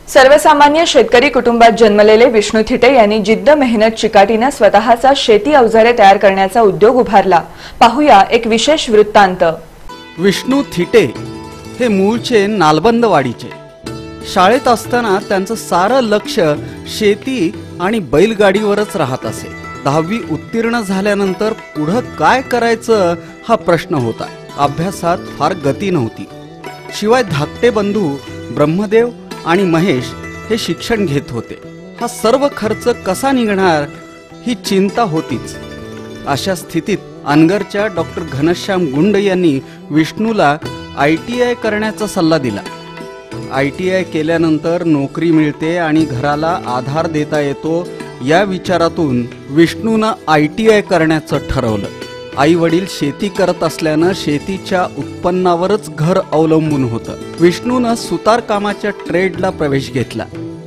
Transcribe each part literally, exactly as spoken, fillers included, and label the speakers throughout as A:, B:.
A: सर्वसामान्य शेतकरी कुटुंबात जन्मलेले विष्णू थिटे यांनी जिद्द मेहनत चिकाटीने स्वतःचा शेती अवजारे तयार करण्याचा उद्योग उभारला। पाहूया एक विशेष वृत्तांत।
B: विष्णू थिटे हे मूळचे नालबंदवाडीचे। शाळेत असताना त्यांचं सारं लक्ष शेती आणि बैलगाडीवरच राहत असे। दहावी उत्तीर्ण झाल्यानंतर पुढे काय करायचं हा प्रश्न होता। अभ्यासात फार गती नव्हती। शिवाय धाकटे बंधू ब्रह्मदेव आणि महेश हे शिक्षण घेत होते। हा सर्व खर्च कसा निघणार ही चिंता होतीच। अशा स्थितीत अनगरच्या डॉक्टर घनश्याम गुंड यांनी विष्णूला आय टी आय करण्याचा सल्ला दिला। आय टी आय केल्यानंतर नोकरी मिळते आणि घराला आधार देता येतो या विचारातून विष्णूनं आय टी आय करण्याचं ठरवलं। आई वडील शेती करत असल्यानं शेतीच्या उत्पन्नावरच घर अवलंबून होतं। विष्णूनं सुतार कामाच्या ट्रेडला प्रवेश घेतला।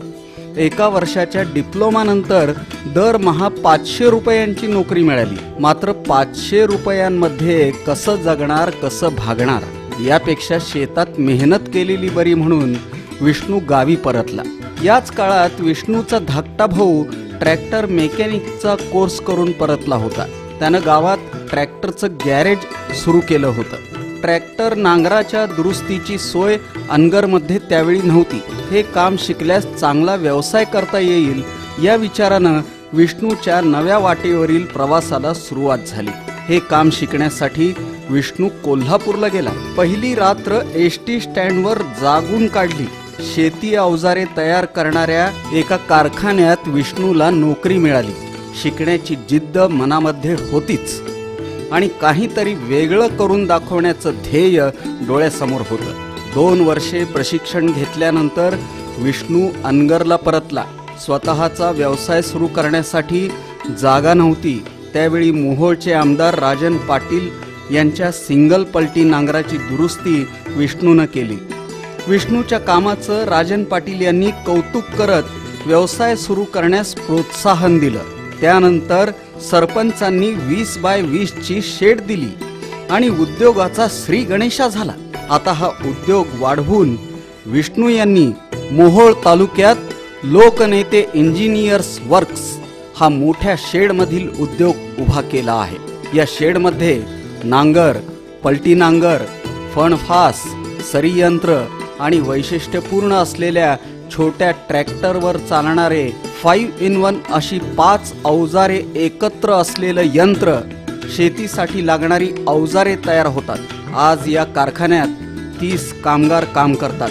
B: एका वर्षाच्या डिप्लोमा नंतर दरमहा पाचशे रुपयांची नोकरी मिळाली। मात्र पाचशे रुपयांमध्ये कसं जगणार कसं भागणार यापेक्षा शेतात मेहनत केलेली बरी म्हणून विष्णू गावी परतला। याच काळात विष्णूचा धाकटा भाऊ ट्रॅक्टर मेकॅनिकचा कोर्स करून परतला होता। त्यानं गावात ट्रॅक्टरचं गॅरेज सुरू केलं होतं। ट्रॅक्टर नांगराच्या दुरुस्तीची सोय अनगरमध्ये त्यावेळी नव्हती। हे काम शिकल्यास चांगला व्यवसाय करता येईल या विचारानं विष्णूच्या नव्या वाटेवरील प्रवासाला सुरुवात झाली। हे काम शिकण्यासाठी विष्णू कोल्हापूरला गेला। पहिली रात्र एस टी स्टँडवर जागून काढली। शेती अवजारे तयार करणाऱ्या एका कारखान्यात विष्णूला नोकरी मिळाली। शिकण्याची जिद्द मनामध्ये होतीच आणि काहीतरी वेगळं करून दाखवण्याचं ध्येय डोळ्यासमोर होतं। दोन वर्षे प्रशिक्षण घेतल्यानंतर विष्णू अनगरला परतला। स्वतःचा व्यवसाय सुरू करण्यासाठी जागा नव्हती। त्यावेळी मोहोळचे आमदार राजन पाटील यांच्या सिंगल पलटी नांगराची दुरुस्ती विष्णूनं केली। विष्णूच्या कामाचं राजन पाटील यांनी कौतुक करत व्यवसाय सुरू करण्यास प्रोत्साहन दिलं। त्यानंतर सरपंचांनी वीस बाय वीस ची शेड दिली आणि उद्योगाचा श्री गणेशा झाला। आता हा उद्योग वाढवून विष्णू यांनी मोहोळ तालुक्यात लोकनेते इंजिनियर्स वर्क्स हा मोठ्या शेड मधील उद्योग उभा केला आहे। या शेड मध्ये नांगर, पलटी नांगर, फणफास, सरी यंत्र आणि वैशिष्ट्यपूर्ण असलेल्या छोट्या ट्रॅक्टरवर चालणारे फाईव्ह इन वन अशी पाच अवजारे एकत्र असलेलं यंत्र, शेतीसाठी लागणारी अवजारे तयार होतात। आज या कारखान्यात तीस कामगार काम करतात।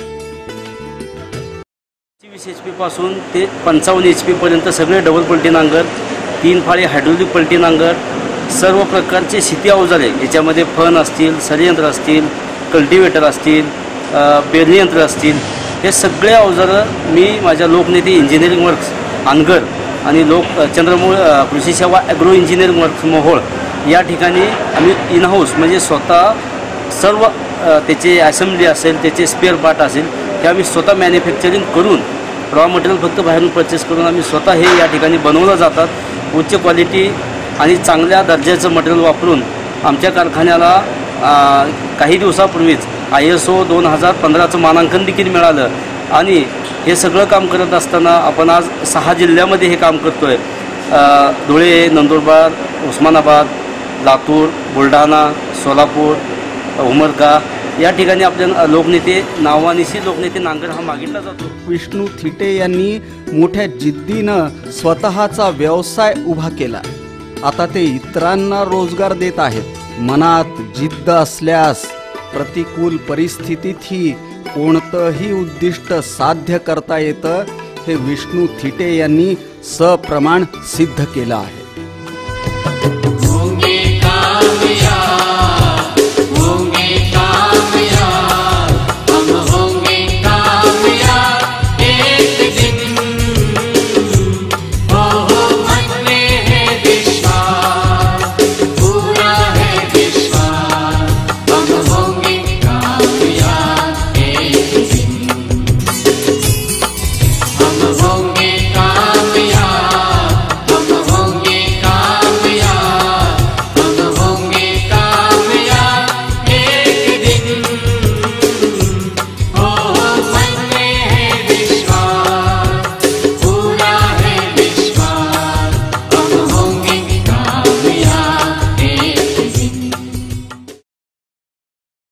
C: वीस एच पी पासून ते पंचावन्न एच पी पर्यंत सगळे डबल पलटी नांगर, तीन फाळी हायड्रोलिक पलटी नांगर, सर्व प्रकारचे शेती अवजारे याच्यामध्ये फण असतील, सरीयंत्र असतील, कल्टिवेटर असतील, पेरणी यंत्र असतील, हे सगळे अवजारं मी माझ्या लोकनेते इंजिनिअरिंग वर्क्स अनगर आणि लोक चंद्रमूळ कृषी सेवा ॲग्रो इंजिनिअरिंग वर्क्स मोहोळ या ठिकाणी आम्ही इन हाऊस म्हणजे स्वतः सर्व त्याचे असेंब्ली असेल, त्याचे स्पेअर पार्ट असेल ते आम्ही स्वतः मॅन्युफॅक्चरिंग करून रॉ मटेरियल फक्त बाहेरून परचेस करून आम्ही स्वतः हे या ठिकाणी बनवलं जातात। उच्च क्वालिटी आणि चांगल्या दर्जाचं मटेरियल वापरून आमच्या कारखान्याला काही दिवसापूर्वीच आय एस ओ दोन हजार पंधराचं मानांकन देखील मिळालं आणि हे सगळं काम करत असताना आपण आज सहा जिल्ह्यामध्ये हे काम करतो आहे। धुळे, नंदुरबार, उस्मानाबाद, लातूर, बुलढाणा, सोलापूर, उमरगा या ठिकाणी आपल्या लोकनेते नावानिशी लोकनेते नांगर हा मागितला जातो।
B: विष्णू थिटे यांनी मोठ्या जिद्दीनं स्वतःचा व्यवसाय उभा केला। आता ते इतरांना रोजगार देत आहेत। मनात जिद्द असल्यास प्रतिकूल परिस्थितीतही कोणतंही उद्दिष्ट साध्य करता येतं हे विष्णू थिटे यांनी सप्रमाण सिद्ध केलं आहे।